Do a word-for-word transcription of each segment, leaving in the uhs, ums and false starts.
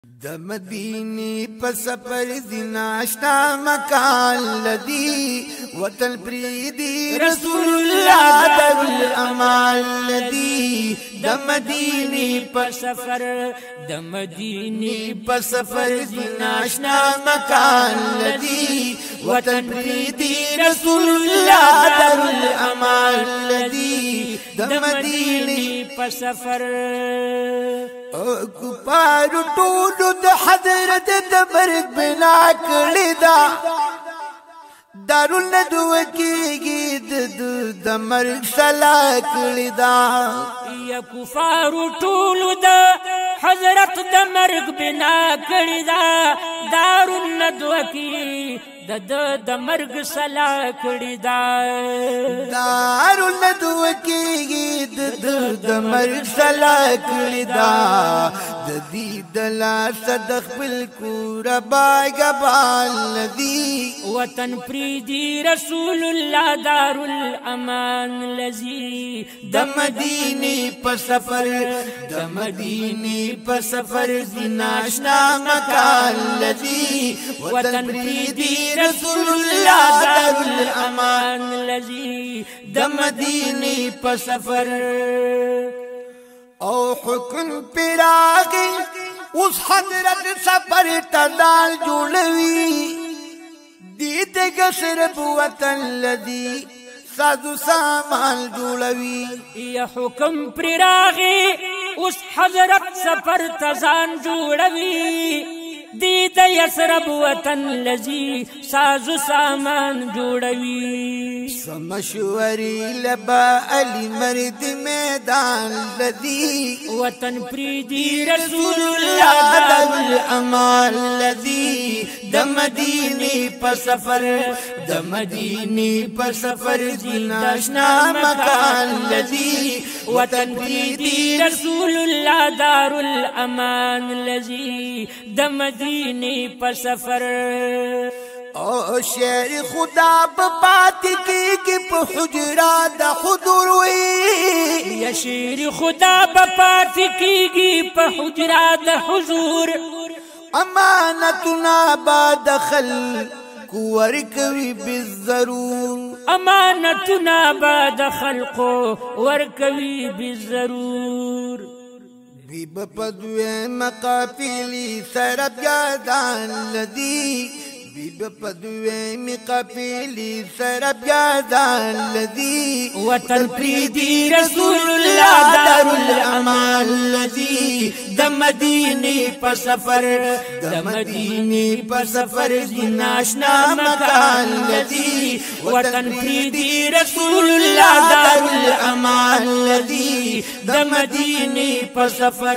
د مدینی په سفر زنا آشنا مکان لدی وطن پریدی رسول الله در الامان لدی د مدینی په سفر د مدینی په سفر زنا آشنا مکان لدی وطن پریدی رسول الله در الامان لدی د مدینی په سفر کفار ټولو د حضرت د مرګ بنا کړی دا دارالندوه کېږي د مرګ سلا کړی دا یا کفار ټولو د حضرت د مرګ بنا کړی دا دارالندوه کې د د مرګ سلا کړی دا دارالندوه کې د د مرګ سلا کړی دا د دې د لاس د خپل کور باغبان لذي وطن پریدي رسول الله دار الامان لذي د مدینه په سفر د مدینه په سفر زناشنا مکان لذي وطن پریدي رسول الله دار الامان لذي د مدینه په سفر او حکم پراغی اس حضرت سفر تدال جوڑوی دیت گسرب وطن لدی سازو سامان جوڑوی یا حکم پراغی اس حضرت سفر تزان جوڑوی دیت یسرب وطن لذی سازو سامان جوڑوی سمشوری لبا علی مرد میدان لذی وطن پریدی رسول اللہ در الامان لذی د مدینی پا سفر د مدینی پا سفر زناشنا مکان لذی وطن پریدی رسول اللہ دار الامان لذی د مدینی پا سفر او شیر خدا بات کی کی پا حجرہ دا حضور وی یا شیر خدا بات کی کی پا حجرہ دا حضور امانتنا با دخل کوور کوي بالضرور امانتنا با دخل کوور کوي بالضرور بی بپدوے مقافلی سرب یادان لدی بی بپدوے مقافلی سرب یادان لدی وطن پریدی رسول اللہ دار الامان لدی د مدینی پا سفر د مدینی پا سفر زناشنا مکان لدی وطن پریدی رسول اللہ دار الامان لدی د مدینی پا سفر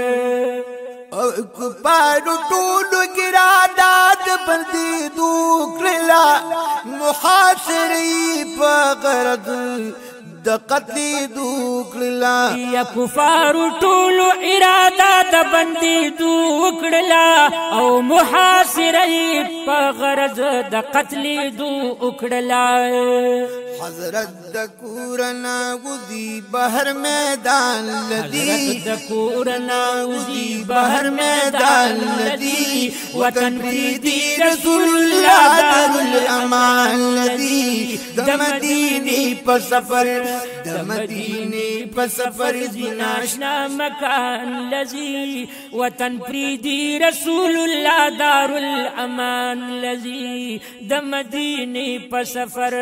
کفارو ټولو ګرادات بندي دوکړلا محاصري په غرض د قتل دوکړلا یا کفارو ټولو اراده د بندي دوکړلا او محاصري په غرض د قتل دوکړلا حضرت د کورنا غزي بهر میدان لدی حضرت د کورنا غزي بهر میدان لدی وطن پریدي رسول الله دار الامان لدی د مدینی په سفر د مدینی په سفر زناشنا مکان لذی وطن پریدی رسول الله دار الامان لذی د مدینی په سفر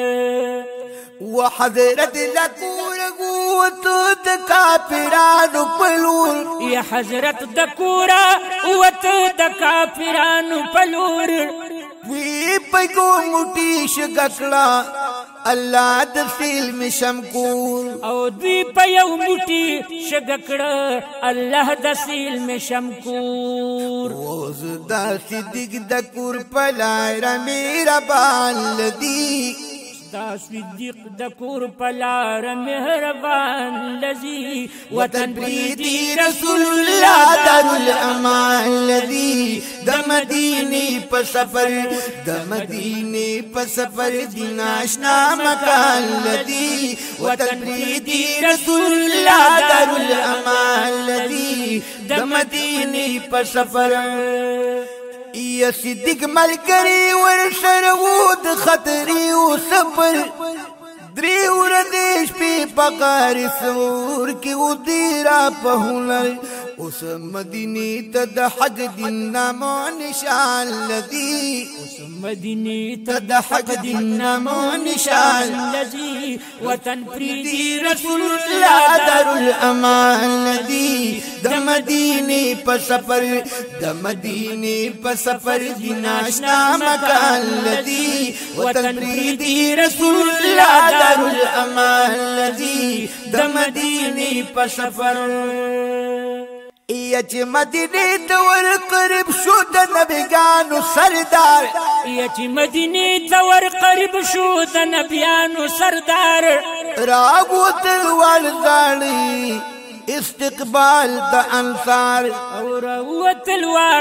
وحضرت لکور قوت د کافرانو پلور یا حضرت د کورا قوت د کافرانو پلور وی پګو موټی شګکړه الله د فلم شمکور او دوی په یو موټی شګکړه الله د فلم شمکور روز د صدیق د کور په لار میرا بال دی ستا صدیق د کور پلار مهربان لذي وطن پریدي رسول الله دارالامان لذي د مدینه په سفر د مدینه په سفر دین آشنا مکان لذي وطن پریدي رسول الله دارالامان لذي د مدینه په سفر یا صدیق ملګری ورسره وو د خطرې او سفر درې ورځې شپې په غار سور کې و دی را په هنر اوس مدینې ته د حج دین نام و نشان لذي اوس مدینې ته د حج دین نام و نشان لذي وطن پریدي رسول الله دارالامان لذي د مدینې په سفر د مدینې په سفر دین آشنا مکان لذي وطن پریدي رسول الله دارالامان لذي د مدینې په سفر یا چې مدینې ته ور قریب شو د نبیانو سردار یا چې مدینې ته ور قریب شو د نبیانو سردار راغوتل ولزاړي استقبال د انصار او راوتل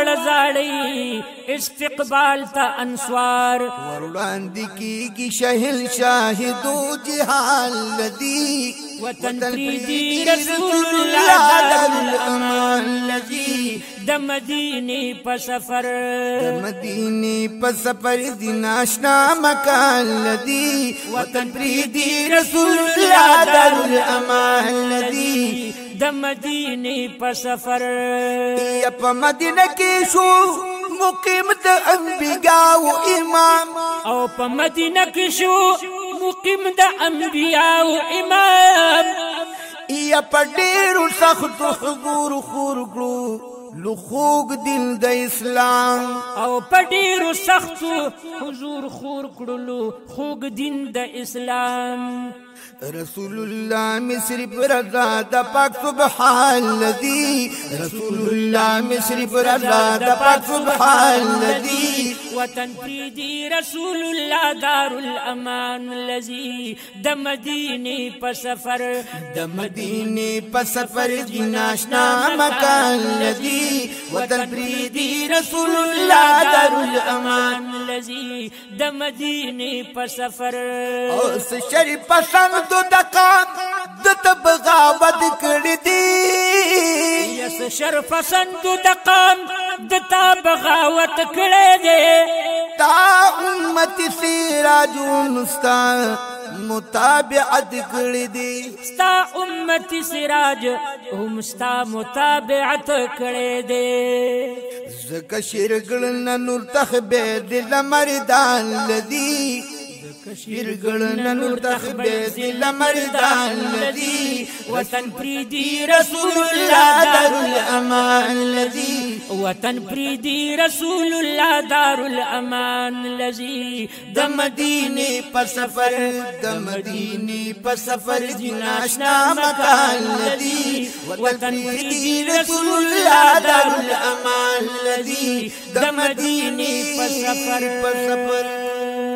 ولزاړي استقبال د انصار وړاندې کیږي شهل شاهدو جهان لذي وطن پریدي رسول الله دارالامان لذي د مدینه په سفر د مدینه په سفر دین آشنا مکان لذي وطن پریدي رسول الله دارالامان لذي د مدینه په سفر یا په مدینه کې شو مقیم د انبیاء امام او په مدینه کې شو مقیم د انبیاء امام یا په ډیرو سختو حضور خور کړو لخوګ دین د اسلام او په ډیرو سختو حضور خور کړلو خوګ دین د اسلام رسول الله مصر برزا د پاک سبحان الذي رسول الله مصر برزا د پاک سبحان الذي وطن پریدي رسول الله دارالامان الذي د مدینه په سفر د مدینه په سفر دین آشنا مکان الذي وطن پریدي رسول الله دارالامان الذي د مدینه په سفر او شریف پسند د قام د تبغاوت کړی دی یس شرف پسند د قام د تبغاوت کړی دی تا امت سراج مستا متابعت کړی دی ستا امت سراج هم ستا متابعت کړی دی زکه شرګل نور تخبه د مردان لذي کشیر گڑن نور تخبیز لمردان لذی وطن پریدی رسول اللہ دارالامان لذی وطن پریدی رسول اللہ دارالامان لذی د مدینے پر سفر د مدینے پر سفر جن آشنا مکان لذی وطن پریدی رسول اللہ دارالامان لذی د مدینے پر سفر پر سفر